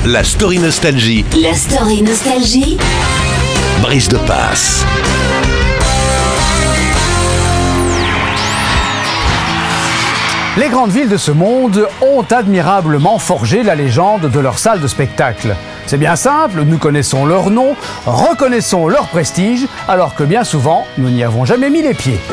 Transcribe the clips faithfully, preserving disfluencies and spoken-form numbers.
La story nostalgie. La story nostalgie. Brice de Passe. Les grandes villes de ce monde ont admirablement forgé la légende de leurs salles de spectacle. C'est bien simple, nous connaissons leur nom, reconnaissons leur prestige, alors que bien souvent, nous n'y avons jamais mis les pieds.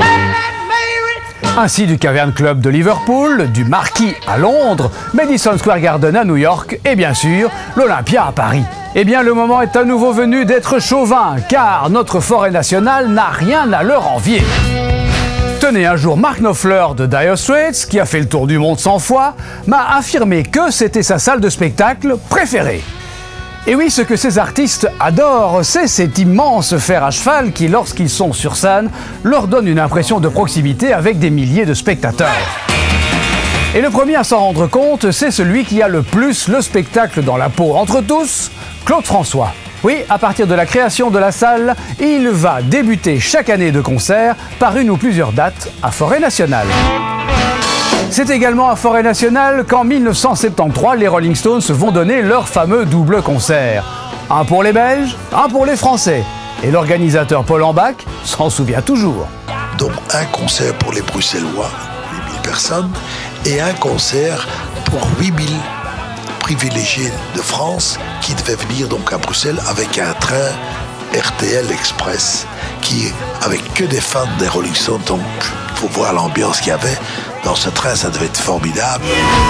Ainsi du Cavern Club de Liverpool, du Marquis à Londres, Madison Square Garden à New York et bien sûr, l'Olympia à Paris. Eh bien, le moment est à nouveau venu d'être chauvin, car notre forêt nationale n'a rien à leur envier. Tenez, un jour, Mark Knopfler de Dire Straits, qui a fait le tour du monde cent fois, m'a affirmé que c'était sa salle de spectacle préférée. Et oui, ce que ces artistes adorent, c'est cet immense fer à cheval qui, lorsqu'ils sont sur scène, leur donne une impression de proximité avec des milliers de spectateurs. Et le premier à s'en rendre compte, c'est celui qui a le plus le spectacle dans la peau entre tous, Claude François. Oui, à partir de la création de la salle, il va débuter chaque année de concert par une ou plusieurs dates à Forêt Nationale. C'est également à Forêt Nationale qu'en mille neuf cent soixante-treize, les Rolling Stones vont donner leur fameux double concert. Un pour les Belges, un pour les Français. Et l'organisateur Paul Ambach s'en souvient toujours. Donc un concert pour les Bruxellois, huit mille personnes, et un concert pour huit mille privilégiés de France qui devaient venir donc à Bruxelles avec un train R T L Express qui, avec que des fans des Rolling Stones, donc il faut voir l'ambiance qu'il y avait dans ce train, ça devait être formidable.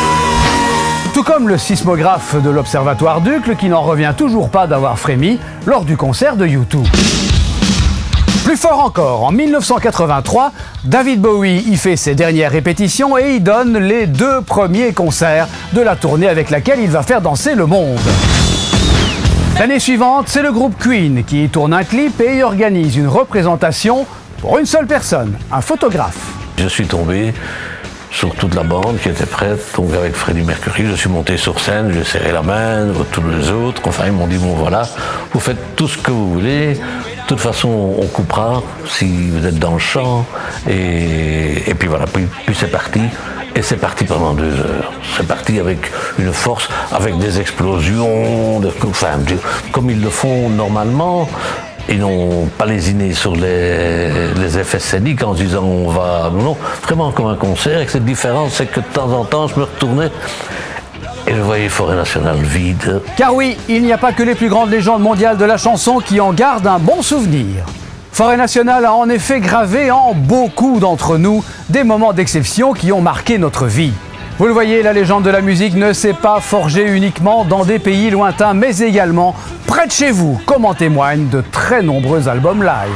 Tout comme le sismographe de l'Observatoire d'Uccle qui n'en revient toujours pas d'avoir frémi lors du concert de U deux. Plus fort encore, en mille neuf cent quatre-vingt-trois, David Bowie y fait ses dernières répétitions et y donne les deux premiers concerts de la tournée avec laquelle il va faire danser le monde. L'année suivante, c'est le groupe Queen qui y tourne un clip et y organise une représentation pour une seule personne, un photographe. Je suis tombé sur toute la bande qui était prête, donc avec Freddie Mercury, je suis monté sur scène, j'ai serré la main, tous les autres, enfin ils m'ont dit bon voilà, vous faites tout ce que vous voulez, de toute façon on coupera si vous êtes dans le champ, et, et puis voilà, puis, puis c'est parti, et c'est parti pendant deux heures, c'est parti avec une force, avec des explosions, de, enfin comme ils le font normalement. Ils n'ont pas lésiné sur les, les effets scéniques en se disant on va... Non, vraiment comme un concert. Et cette différence, c'est que de temps en temps, je me retournais et je voyais Forêt Nationale vide. Car oui, il n'y a pas que les plus grandes légendes mondiales de la chanson qui en gardent un bon souvenir. Forêt Nationale a en effet gravé en beaucoup d'entre nous des moments d'exception qui ont marqué notre vie. Vous le voyez, la légende de la musique ne s'est pas forgée uniquement dans des pays lointains, mais également près de chez vous, comme en témoignent de très nombreux albums live.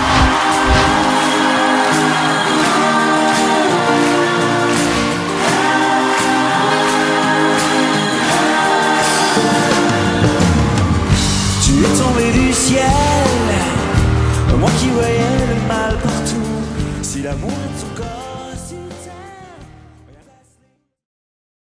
Tu es tombé du ciel, moi qui voyais le mal partout, si l'amour est ton corps.